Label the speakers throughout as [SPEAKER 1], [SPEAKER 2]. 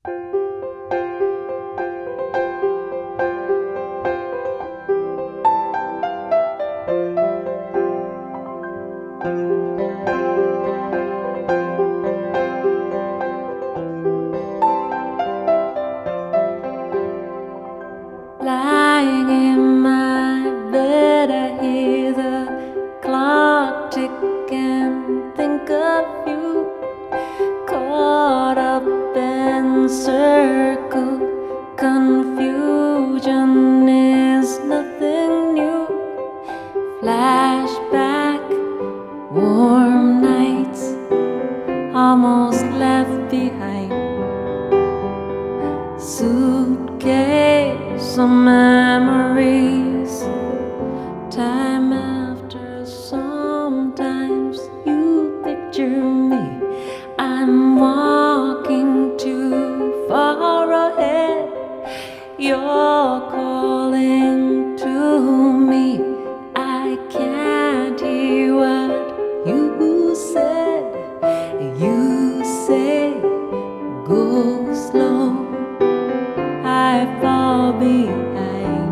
[SPEAKER 1] Lying in my bed, I hear the clock tick and think of you, caught up in circle. Confusion is nothing new. Flashback, warm nights, almost left behind. Suitcase of memories, time after sometimes you picture me. I'm walking too far ahead. You're calling to me. I can't hear what you said. You say go slow, I fall behind.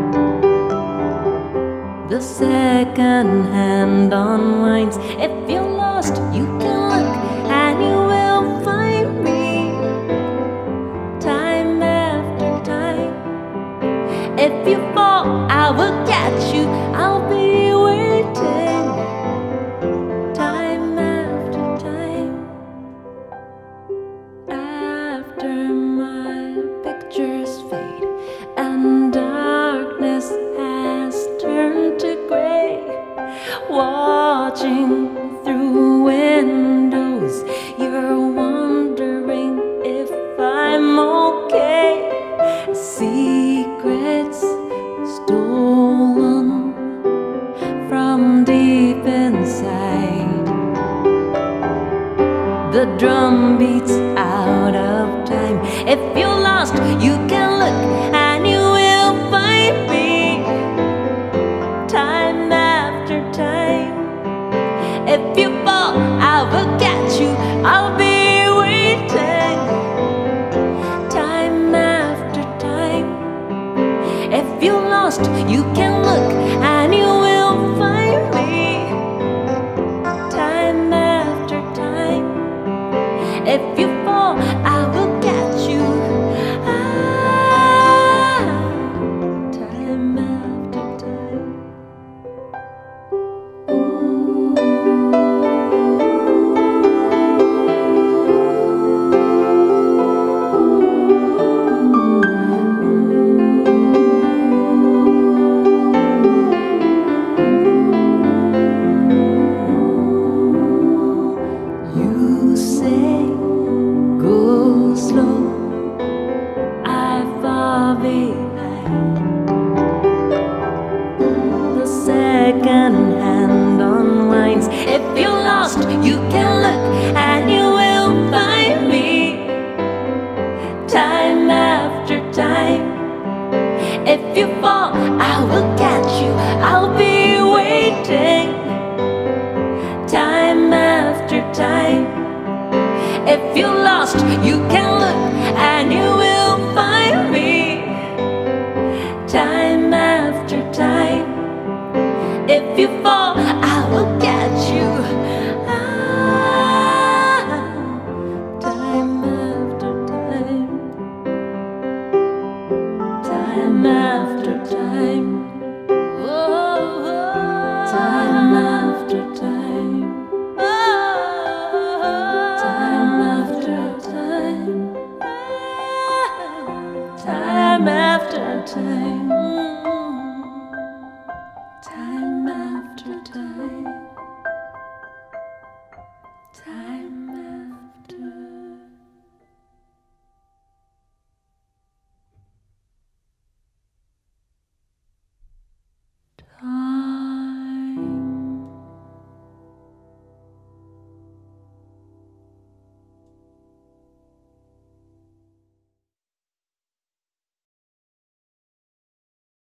[SPEAKER 1] The second hand unwinds. If you're lost, you can look and you will find me. Time after time. If you fall, I will catch you. I'll be waiting. Time after time. After my pictures fade and darkness has turned to gray, watching through windows, you're wondering if I'm okay. Secrets stolen from deep inside. The drum beats out of time. If you're lost, you can look and you will find me. Time after time. If you fall, I will catch you. I'll be waiting. Time after time. If you're lost, you can look and you will find me. Time after time. If you fall, I will catch you. Time after time. You say go slow,